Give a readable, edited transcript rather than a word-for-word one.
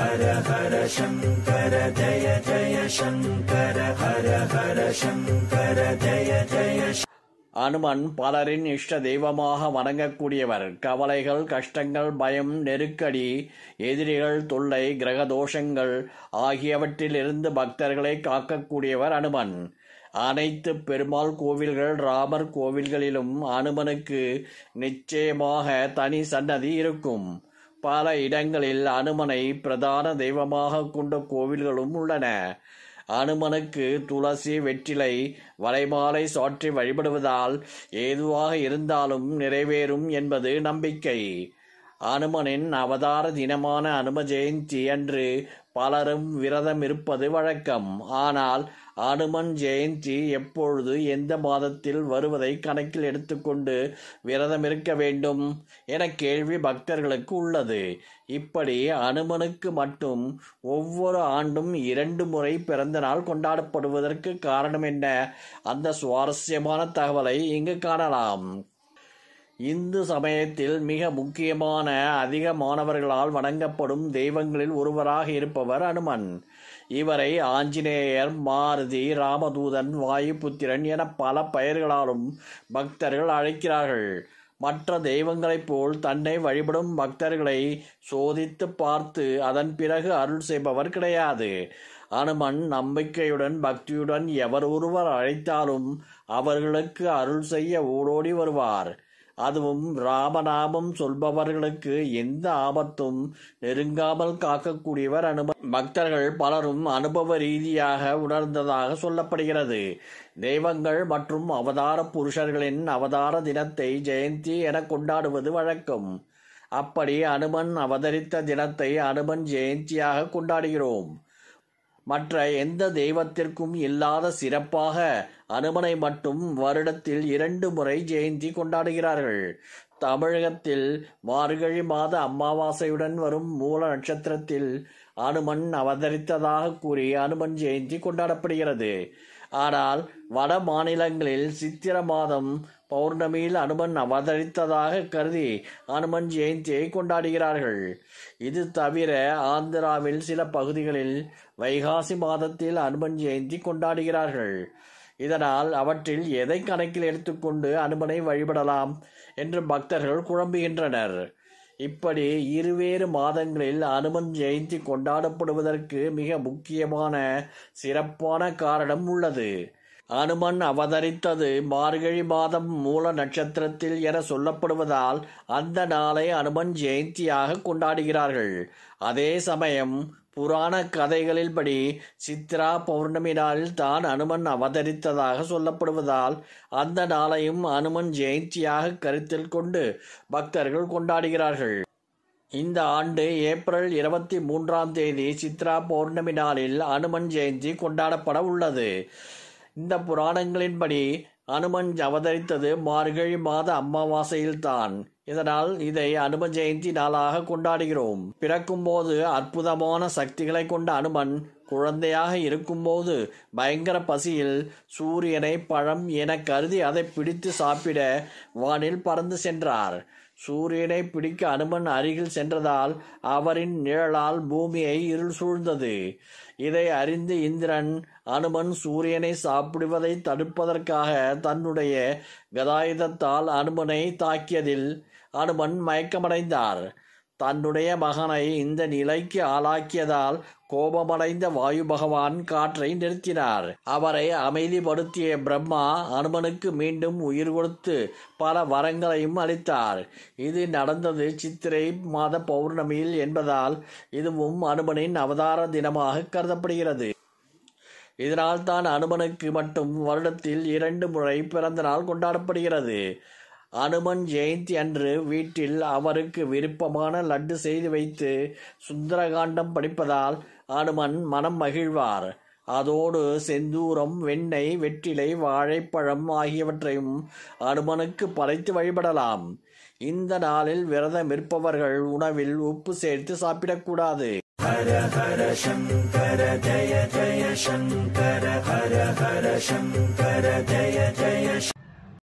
ஹர ஹர சங்கர ஜய ஜய சங்கர ஹர ஹர சங்கர ஜய ஜய. அனுமன் பலரின் இஷ்ட தெய்வமாக வணங்கக்கூடியவர். கவலைகள், கஷ்டங்கள், பயம், நெருக்கடி, எதிரிகள் தொல்லை, கிரக தோஷங்கள் ஆகியவற்றிலிருந்து பக்தர்களை காக்கக்கூடியவர் அனுமன். அனைத்து பெருமாள் கோவில்கள், ராமர் கோவில்களிலும் அனுமனுக்கு நிச்சயமாக தனி சன்னதி இருக்கும். பல இடங்களில் அனுமனை பிரதான தெய்வமாக கொண்ட கோவில்களும் உள்ளன. அனுமனுக்கு துளசி, வெற்றிலை, வளைமாலை சாற்றி வழிபடுவதால் ஏதுவாக இருந்தாலும் நிறைவேறும் என்பது நம்பிக்கை. அனுமனின் அவதார தினமான அனும ஜெயந்தி அன்று பலரும் விரதம் இருப்பது வழக்கம். ஆனால் அனுமன் ஜெயந்தி எப்பொழுது, எந்த மாதத்தில் வருவதை கணக்கில் எடுத்துக்கொண்டு விரதம் இருக்க வேண்டும் என கேள்வி பக்தர்களுக்கு உள்ளது. இப்படி அனுமனுக்கு மட்டும் ஒவ்வொரு ஆண்டும் 2 முறை பிறந்த நாள் கொண்டாடப்படுவதற்கு காரணம் என்ன? அந்த சுவாரஸ்யமான தகவலை இங்கு காணலாம். இந்து சமயத்தில் மிக முக்கியமான, அதிக மாணவர்களால் வணங்கப்படும் தெய்வங்களில் ஒருவராக இருப்பவர் அனுமன். இவரை ஆஞ்சநேயர், மாருதி, ராமதூதன், வாயுபுத்திரன் என பல பெயர்களாலும் பக்தர்கள் அழைக்கிறார்கள். மற்ற தெய்வங்களைப் போல் தன்னை வழிபடும் பக்தர்களை சோதித்து பார்த்து அதன் பிறகு அருள் செய்பவர் கிடையாது. அனுமன் நம்பிக்கையுடன், பக்தியுடன் எவர் ஒருவர் அழைத்தாலும் அவர்களுக்கு அருள் செய்ய ஓடோடி வருவார். அதுவும் ராமநாமம் சொல்பவர்களுக்கு எந்த ஆபத்தும் நெருங்காமல் காக்கக்கூடியவர் அனுமன். பக்தர்கள் பலரும் அனுபவ ரீதியாக உணர்ந்ததாக சொல்லப்படுகிறது. தெய்வங்கள் மற்றும் அவதார புருஷர்களின் அவதார தினத்தை ஜெயந்தி என கொண்டாடுவது வழக்கம். அப்படி அனுமன் அவதரித்த தினத்தை அனுமன் ஜெயந்தியாக கொண்டாடுகிறோம். மற்ற எந்த தெய்வத்திற்கும் இல்லாத சிறப்பாக அனுமனை மட்டும் வருடத்தில் 2 முறை ஜெயந்தி கொண்டாடுகிறார்கள். தமிழகத்தில் மார்கழி மாத அமாவாசையுடன் வரும் மூல நட்சத்திரத்தில் அனுமன் அவதரித்ததாக கூறி அனுமன் ஜெயந்தி கொண்டாடப்படுகிறது. ஆனால் வட மாநிலங்களில் சித்திர மாதம் பௌர்ணமியில் அனுமன் அவதரித்ததாக கருதி அனுமன் ஜெயந்தியை கொண்டாடுகிறார்கள். இது தவிர ஆந்திராவில் சில பகுதிகளில் வைகாசி மாதத்தில் அனுமன் ஜெயந்தி கொண்டாடுகிறார்கள். இதனால் அவற்றில் எதை கணக்கில் எடுத்துக்கொண்டு அனுமனை வழிபடலாம் என்று பக்தர்கள் குழம்புகின்றனர். இப்படி இருவேறு மாதங்களில் அனுமன் ஜெயந்தி கொண்டாடப்படுவதற்கு மிக முக்கியமான சிறப்பான காரணம் உள்ளது. அனுமன் அவதரித்தது மார்கழி மாதம் மூல நட்சத்திரத்தில் என சொல்லப்படுவதால் அந்த நாளை அனுமன் ஜெயந்தியாக கொண்டாடுகிறார்கள். அதே சமயம் புராண கதைகளின்படி சித்ரா பௌர்ணமி நாளில் தான் அனுமன் அவதரித்ததாக சொல்லப்படுவதால் அந்த நாளையும் அனுமன் ஜெயந்தியாக கருத்தில் கொண்டு பக்தர்கள் கொண்டாடுகிறார்கள். இந்த ஆண்டு ஏப்ரல் 23ஆம் தேதி சித்ரா பௌர்ணமி நாளில் அனுமன் ஜெயந்தி கொண்டாடப்பட உள்ளது. இந்த புராணங்களின்படி அனுமன் அவதரித்தது மார்கழி மாத அமாவாசையில்தான். இதனால் இதை அனும ஜெயந்தி நாளாக கொண்டாடுகிறோம். பிறக்கும்போது அற்புதமான சக்திகளை கொண்ட அனுமன் குழந்தையாக இருக்கும்போது பயங்கர பசியில் சூரியனை பழம் என கருதி அதை பிடித்து சாப்பிட வானில் பறந்து சென்றார். சூரியனை பிடிக்க அனுமன் அருகில் சென்றதால் அவரின் நிழலால் பூமியை இருள் சூழ்ந்தது. இதை அறிந்து இந்திரன் அனுமன் சூரியனை சாப்பிடுவதை தடுப்பதற்காக தன்னுடைய கதாயுதத்தால் அனுமனை தாக்கியதில் அனுமன் மயக்கமடைந்தார். தன்னுடைய மகனை இந்த நிலைக்கு ஆளாக்கியதால் கோபமடைந்த வாயு பகவான் காற்றை நிறுத்தினார். அவரை அமைதிப்படுத்திய பிரம்மா அனுமனுக்கு மீண்டும் உயிர் கொடுத்து பல வரங்களையும் அளித்தார். இது நடந்தது சித்திரை மாத பௌர்ணமியில் என்பதால் இதுவும் அனுமனின் அவதார தினமாக கருதப்படுகிறது. இதனால் தான் அனுமனுக்கு மட்டும் வருடத்தில் 2 முறை பிறந்த நாள் கொண்டாடப்படுகிறது. அனுமன் ஜெயந்தி அன்று வீட்டில் அவருக்கு விருப்பமான லட்டு செய்து வைத்து சுந்தரகாண்டம் படிப்பதால் அனுமன் மனம் மகிழ்வார். அதோடு செந்தூரம், வெண்ணெய், வெற்றிலை, வாழைப்பழம் ஆகியவற்றையும் அனுமனுக்கு படைத்து வழிபடலாம். இந்த நாளில் விரதம் இருப்பவர்கள் உணவில் உப்பு சேர்த்து சாப்பிடக்கூடாது. ஹர ஹர சங்கர ஜய ஜய சங்கர ஹர ஹர சங்கர ஜய ஜய